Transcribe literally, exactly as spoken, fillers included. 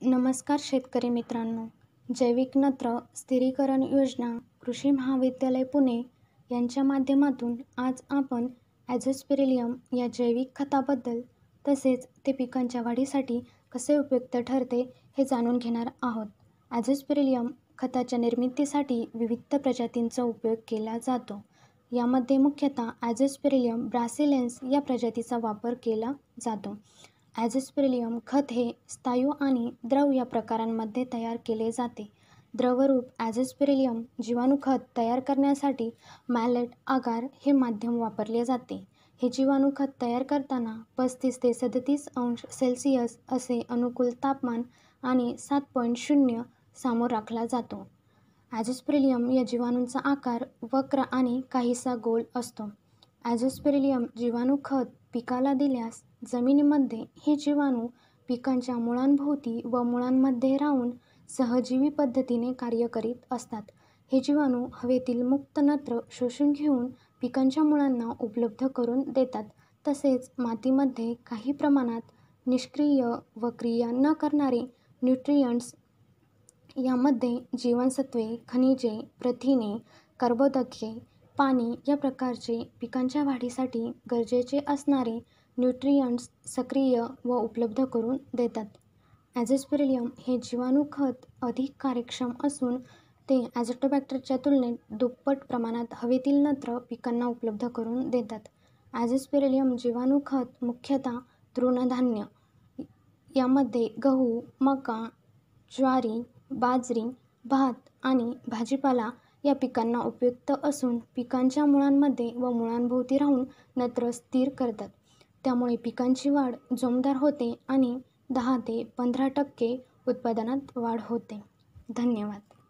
नमस्कार शेतकरी मित्रांनो. जैविक नत्र स्थिरीकरण योजना कृषी महाविद्यालय पुणे यांच्या माध्यमातून आज आपण ॲझोस्पिरिलियम या जैविक खताबद्दल तसेच ते पिकांच्या वाढीसाठी कसे उपयुक्त ठरते हे जाणून घेणार आहोत. ॲझोस्पिरिलियम खताच्या निर्मितीसाठी विविध प्रजातींचा उपयोग केला जातो. यामध्ये मुख्यतः ॲझोस्पिरिलियम ब्रासिलेन्स या प्रजातीचा वापर केला जातो. ॲझोस्पिरिलियम खत हे स्थायू आणि द्रव या प्रकारांमध्ये तयार केले जाते. द्रवरूप ॲझोस्पिरिलियम जीवाणूखत तयार करण्यासाठी मॅलेट आगार हे माध्यम वापरले जाते. हे जीवाणूखत तयार करताना पस्तीस ते सदतीस अंश सेल्सिअस असे अनुकूल तापमान आणि सात पॉईंट शून्य सामोर राखला जातो. ॲझोस्पिरिलियम या जीवाणूंचा आकार वक्र आणि काहीसा गोल असतो. ॲझोस्पिरिलियम जीवाणूखत पिकाला दिल्यास जमिनीमध्ये हे जीवाणू पिकांच्या मुळांभोवती व मुळांमध्ये राहून सहजीवी पद्धतीने कार्य करीत असतात. हे जीवाणू हवेतील मुक्त नत्र शोषून घेऊन पिकांच्या मुळांना उपलब्ध करून देतात. तसेच मातीमध्ये काही प्रमाणात निष्क्रिय व क्रिया न करणारे न्यूट्रियंट्स यामध्ये जीवनसत्त्वे, खनिजे, प्रथिने, कर्बोदके, पाणी या प्रकारचे पिकांच्या वाढीसाठी गरजेचे असणारे न्यूट्रियंट्स सक्रिय व उपलब्ध करून देतात. ॲझोस्पिरिलियम हे जीवाणूखत अधिक कार्यक्षम असून ते ॲझोटोबॅक्टरच्या तुलनेत दुप्पट प्रमाणात हवेतील नत्र पिकांना उपलब्ध करून देतात. ॲझोस्पिरिलियम जीवाणूखत मुख्यतः तृणधान्य यामध्ये गहू, मका, ज्वारी, बाजरी, भात आणि भाजीपाला या पिकांना उपयुक्त असून पिकांच्या मुळांमध्ये व मुळांभोवती राहून नत्र स्थिर करतात. त्यामुळे पिकांची वाढ जोमदार होते आणि दहा ते पंधरा टक्के उत्पादनात वाढ होते. धन्यवाद.